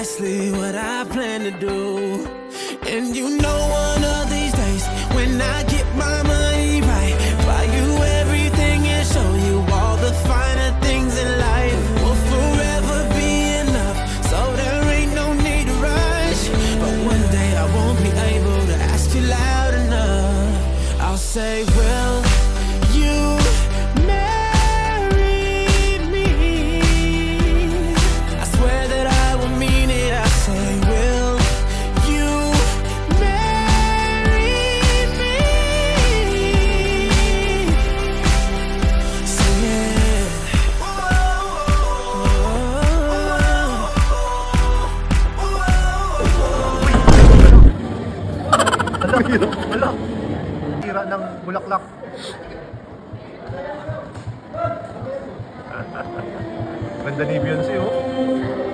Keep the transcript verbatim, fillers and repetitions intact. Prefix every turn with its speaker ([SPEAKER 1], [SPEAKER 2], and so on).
[SPEAKER 1] Exactly what I plan to do. And you know one of these days, when I get my money right, buy you everything and show you all the finer things in life. Will forever be enough, so there ain't no need to rush. But one day I won't be able to ask you loud enough. I'll say, will you marry me? I swear that I will mean it. I say, will you marry me? So yeah.
[SPEAKER 2] Wala, wala. Tira ng bulaklak. Ganda ni Beyonce, oh.